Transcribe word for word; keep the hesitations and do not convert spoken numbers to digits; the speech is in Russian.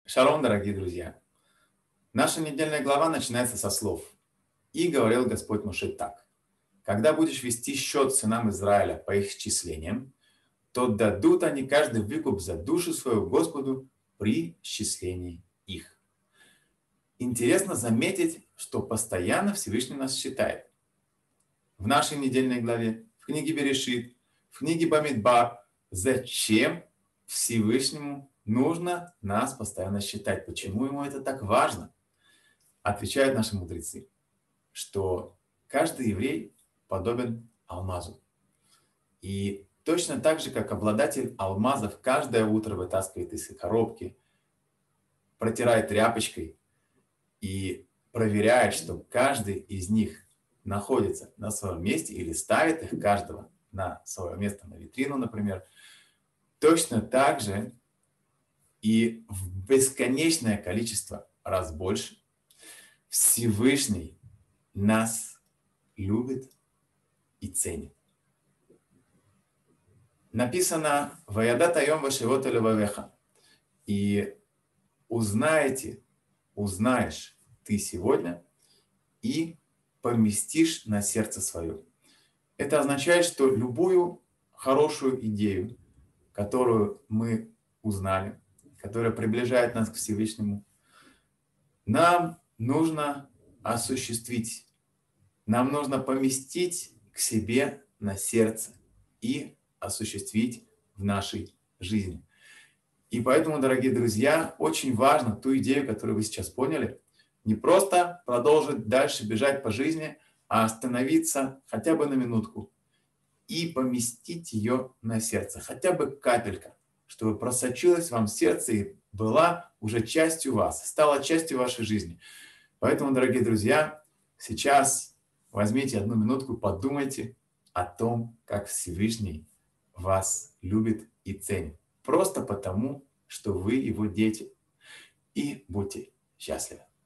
Шалом, дорогие друзья! Наша недельная глава начинается со слов: «И говорил Господь Моше так: когда будешь вести счет сынам Израиля по их счислениям, то дадут они каждый выкуп за душу свою Господу при счислении их». Интересно заметить, что постоянно Всевышний нас считает. В нашей недельной главе, в книге Берешит, в книге Бамидбар. Зачем Всевышнему нужно нас постоянно считать? Почему ему это так важно? Отвечают наши мудрецы, что каждый еврей подобен алмазу. И точно так же, как обладатель алмазов каждое утро вытаскивает из коробки, протирает тряпочкой и проверяет, что каждый из них находится на своем месте или ставит их каждого на свое место, на витрину, например, точно так же и в бесконечное количество раз больше Всевышний нас любит и ценит. Написано «Ваядат айом вашивот элевавеха» и узнаете, узнаешь ты сегодня и поместишь на сердце свое. Это означает, что любую хорошую идею, которую мы узнали, которая приближает нас к Всевышнему, нам нужно осуществить. Нам нужно поместить к себе на сердце и осуществить в нашей жизни. И поэтому, дорогие друзья, очень важно ту идею, которую вы сейчас поняли, не просто продолжить дальше бежать по жизни, а остановиться хотя бы на минутку и поместить ее на сердце, хотя бы капелька, чтобы просочилась вам в сердце и была уже частью вас, стала частью вашей жизни. Поэтому, дорогие друзья, сейчас возьмите одну минутку, подумайте о том, как Всевышний вас любит и ценит. Просто потому, что вы его дети. И будьте счастливы.